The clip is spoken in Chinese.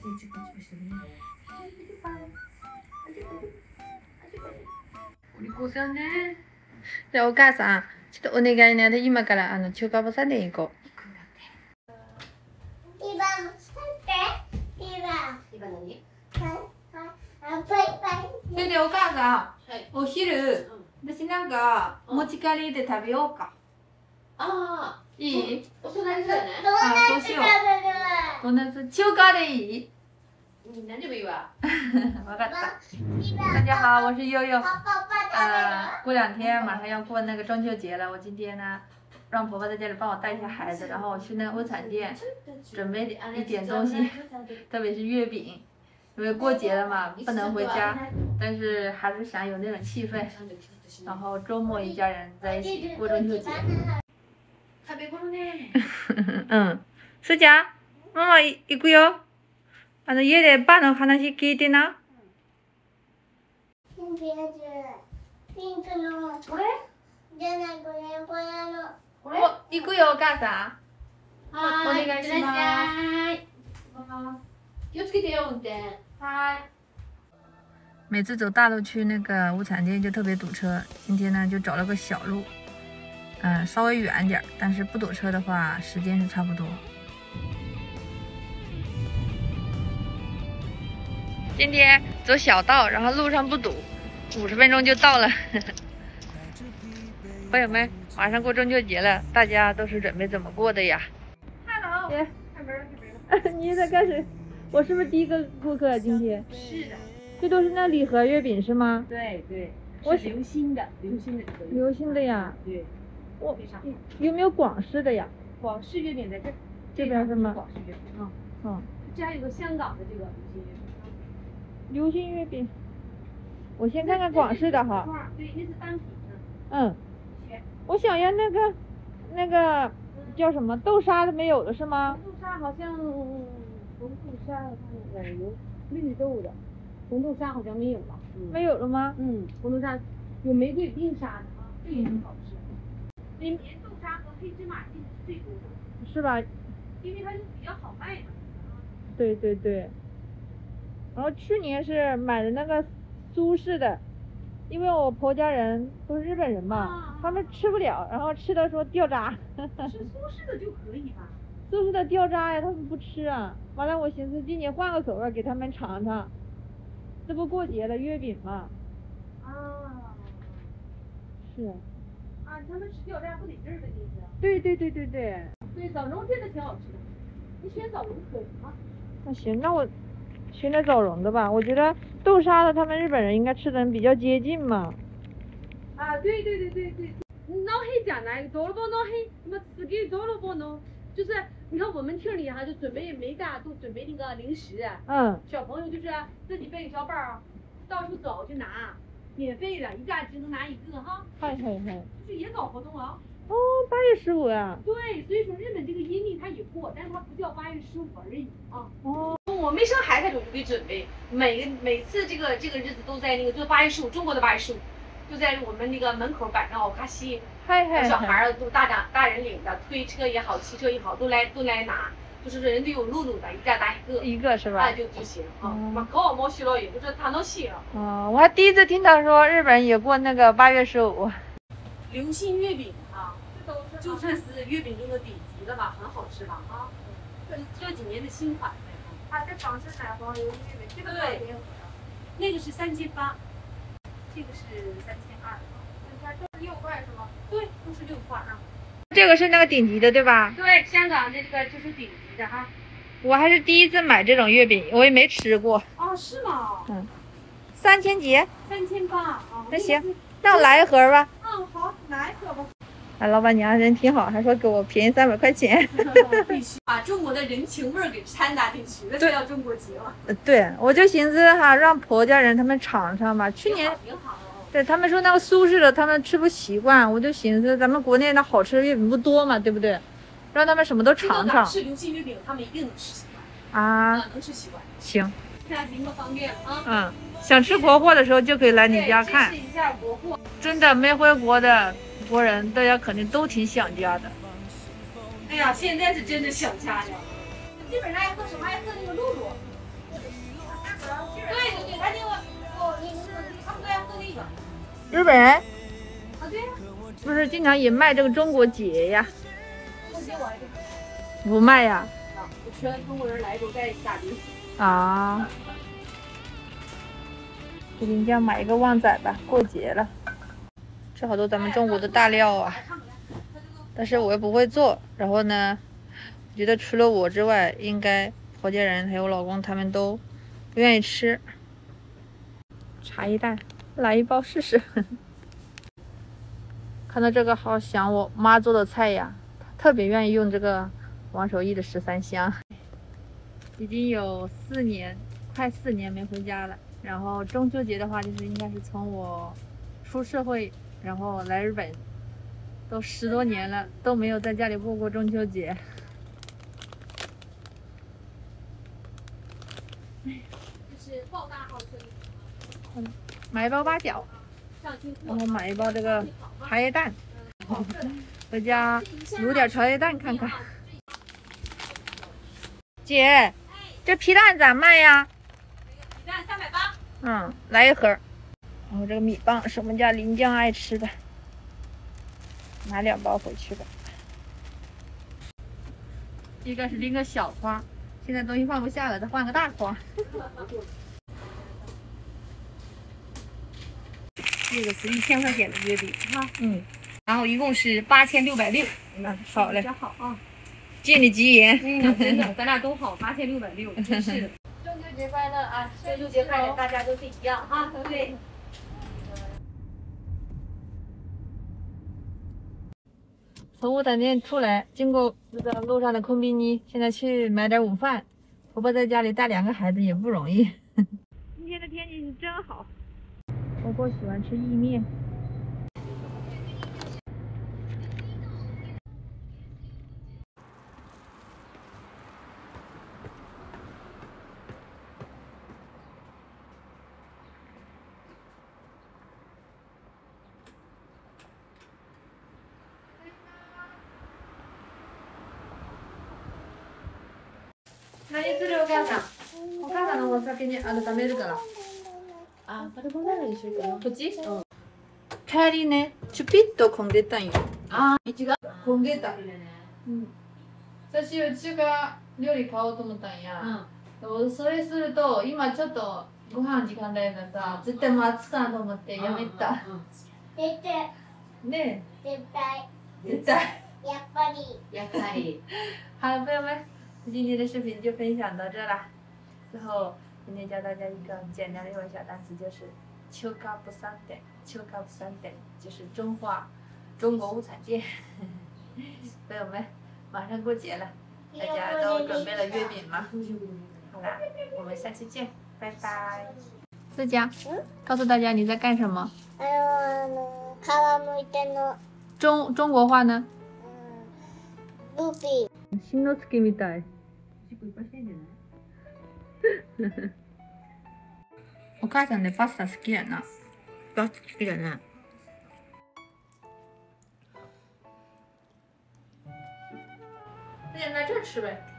우리 고생네. 자, 오가상.ちょっとお願いね。で今から中華ボサで行こう。それでお母さん、お昼、私なんか持ち帰りで食べようか。 ああ、 いい？ お隣だよね。 あ、そうしよう。ドーナツ中華でいい？ 何でもいいわ。 わかった。大家好，我是悠悠。过2天马上要过那个中秋节了，我今天呢，让婆婆在家里帮我带一下孩子，然后我去那个物产店准备一点东西，特别是月饼，因为过节了嘛，不能回家，但是还是想有那种气氛，然后周末一家人在一起过中秋节。嗯，すじゃ、ママ行くよ。家でバの話聞いてな。 ピンクのこれじゃないこれのこれ行くよお母さん。 お願いします。 気をつけてよ運転。 每次走大路去那个物产店就特别堵车，今天呢就找了个小路，稍微远点，但是不堵车的话，时间是差不多。今天走小道，然后路上不堵，50分钟就到了。朋友们，马上过中秋节了，大家都是准备怎么过的呀 ？Hello， 开门了，开门了。 你在开始，我是不是第一个顾客？今天是的， 这都是那礼盒月饼是吗？ 对对， 是流心的流心的呀。 对， 我有没有广式的呀？ 广式月饼在这， 这边是吗？ 广式月饼啊，这还有个香港的这个流心月饼。我先看看广式的哈。 对，那是单品的。 嗯。我想要那个叫什么豆沙的没有了是吗？ 豆沙好像红豆沙我看看有绿豆的，红豆沙好像没有了。 没有了吗？ 红豆沙有玫瑰冰沙的啊，这也很好吃。里面豆沙和黑芝麻进的是最多的。 是吧？ 因为它就比较好卖嘛。 对对对。然后去年是买的那个苏式的。因为我婆家人都是日本人嘛，他们吃不了，然后吃的说掉渣。 吃苏式的就可以吧？ 苏式的掉渣呀，他们不吃啊。完了，我寻思今年换个口味给他们尝尝。这不过节了，月饼嘛。是。 他们吃掉渣不得劲儿的，这是。 对对对对对。 对，枣蓉真的挺好吃的，你选枣蓉可以吗？ 那行，那我选点枣蓉的吧，我觉得豆沙的他们日本人应该吃的比较接近嘛。 对对对对对，脑黑讲呢，多萝卜脑黑，什么自己多萝卜呢？就是你看我们厅里哈，就准备每家都准备那个零食，小朋友就是自己背个小包，到处走去拿，免费的，一家只能拿一个哈。 嗨， 就是也搞活动啊。 哦，8月15呀。 对，所以说日本这个阴历它也过，但是它不叫8月15而已啊。我没生孩子我就给准备，每次这个日子都在那个，就是8月15，中国的8月15，就在我们那个门口摆上奥卡西，小孩儿都大人领的，推车也好，汽车也好，都来拿，就是人都有露露的，一家拿一个是吧？ 就行啊。可好毛细了，也不是他能洗了。 我还第一次听到说日本人也过那个8月15。 流心月饼啊，就算是月饼中的顶级了吧，很好吃吧啊。这几年的新款。这港式奶黄油月饼，这个多少钱？那个是3800，这个是3200。它都是6块是吗？对，都是6块啊。 这个是那个顶级的对吧？ 对，香港这个就是顶级的哈。 我还是第一次买这种月饼，我也没吃过。 是吗 ？3000几 ？3800啊。 那行，那我来一盒吧。 好，来一盒吧。 老板娘人挺好，还说给我便宜300块钱。 必须把中国的人情味儿给掺杂进去，那就叫中国节了。 对，我就寻思哈，让婆家人他们尝尝吧。去年挺好。 对他们说那个苏式的他们吃不习惯，我就寻思咱们国内那好吃的月饼不多嘛，对不对？让他们什么都尝尝。 是流心月饼，他们一定能吃习惯。能吃习惯。行。下行个方便啊。 想吃国货的时候就可以来你家看。 试一下国货。 真的没回国的国人，大家肯定都挺想家的。 哎呀，现在是真的想家呀。基本上爱喝什么？爱喝那个露露。 本人啊，对呀、 不是经常也卖这个中国结呀？ 中国结我还是不卖呀？ 我全中国人来都带大礼。 啊，给林家买一个旺仔吧，过节了。这好多咱们中国的大料啊，但是我又不会做。然后呢，我觉得除了我之外，应该婆家人还有我老公他们都不愿意吃。茶叶蛋，来一包试试。看到这个好想我妈做的菜呀，特别愿意用这个王守义的13香。已经有4年，快4年没回家了。然后中秋节的话，就是应该是从我出社会，然后来日本，都10多年了，都没有在家里过过中秋节。 就是爆大号车里买一包八角，然后买一包这个茶叶蛋，回家卤点茶叶蛋看看。姐，这皮蛋咋卖呀？ 皮蛋380。 嗯，来一盒。然后这个米棒是我们家林酱爱吃的，拿2包回去吧。一个是拎个小筐，现在东西放不下了，再换个大筐。 这个是1000块钱的月饼哈， 嗯， 然后一共是8660。 好嘞比，较好啊。 借你吉言。 真的，咱俩都好，8660，真是的。 中秋节快乐啊！ 中秋节快乐，大家都是一样哈，对。 从物产店出来，经过这个路上的空宾尼，现在去买点午饭。婆婆在家里带2个孩子也不容易。今天的天气是真好。婆婆喜欢吃意面。何するお母さん。お母さんのお酒に食べるから。 あ、カルボナーラにしようかな。 こっち？帰りね、ちょぴっと混んでたんよ。 あ、道が。 混んでた。私うちが料理買おうと思ったんや。それすると今ちょっとご飯時間だよからさ、絶対もう暑かなと思ってやめた。 絶対ね絶対え、絶対。 やっぱりやっぱり。 好了，朋友们，今天的视频就分享到这啦。最后，今天教大家一个简单的英文小单词，就是“秋高不三点”。秋高不三点就是中国物产店。朋友们，马上过节了，大家都准备了月饼吗？好啦，我们下期见，拜拜。思佳，告诉大家你在干什么？ 皮むいての中国话呢？ ルビー新之助みたい。お母さんね、パスタ好きやな。 好きだな。 那就在这儿吃呗。